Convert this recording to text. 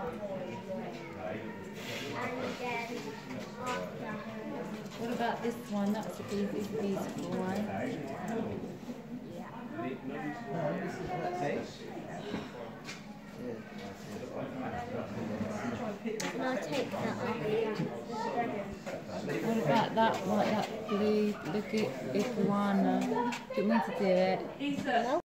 What about this one? That's a beautiful one. And I'll take that off. What about that one? That blue iguana? Do you want me to do it? No.